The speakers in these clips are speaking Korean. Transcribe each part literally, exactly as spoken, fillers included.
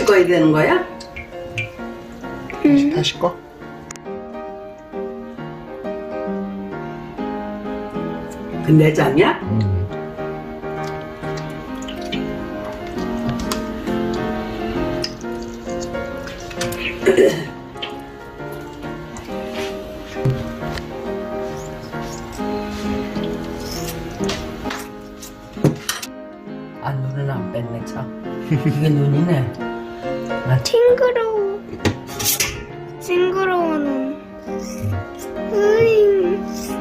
씻어야 되는 거야? 음. 다 씻고. 그 내장이야? 음. 아, 눈은 안 뺐네, 참. 이게 눈이네. 아, 징그러워. 징그러워는. 으잉.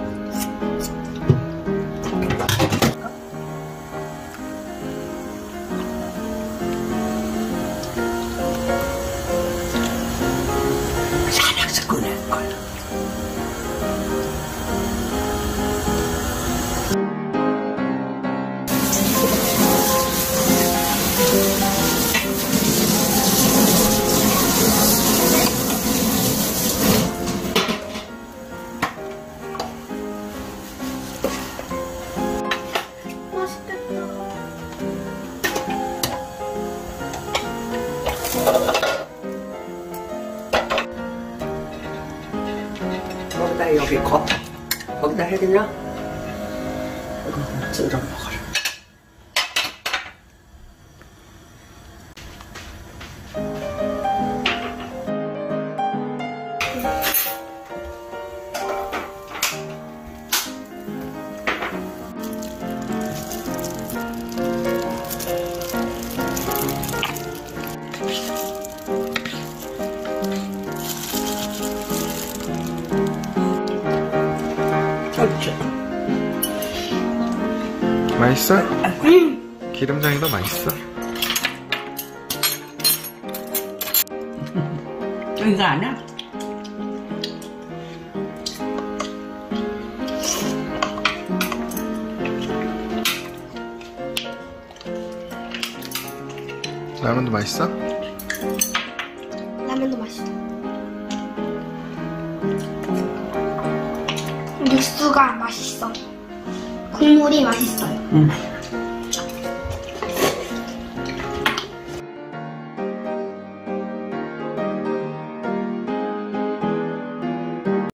사냥스 꺼낸걸. 거기다 여기 겉 거기다 해 그냥 이거 찔러 먹어라. 맛있어? 음. 기름장이도 맛있어. 이거 아니야? 라면도 맛있어? 라면도 맛있어. 육수가 맛있어. 국물이 맛있어요. 응.